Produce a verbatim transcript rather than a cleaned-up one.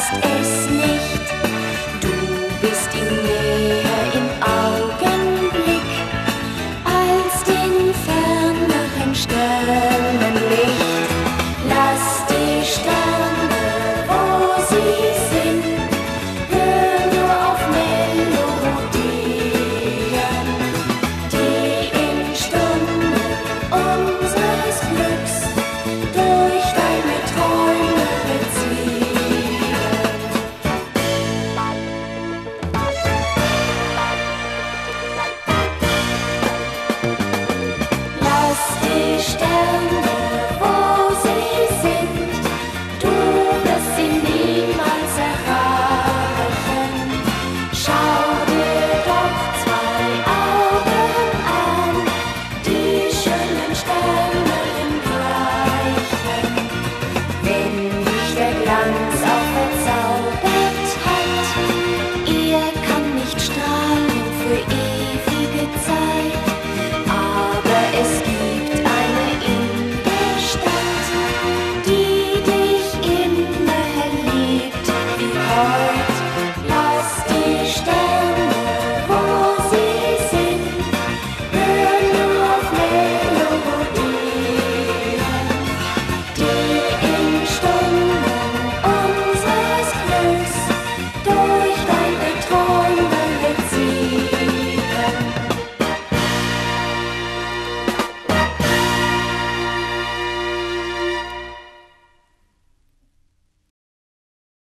hast es nicht. Du bist ihm näher im Augenblick als den ferneren Sternenlicht. Lass die Sterne, wo sie sind, hör nur auf Melodien, die in Stunden unseres Glücks durch deine Träume beziehen. Lass die Sterne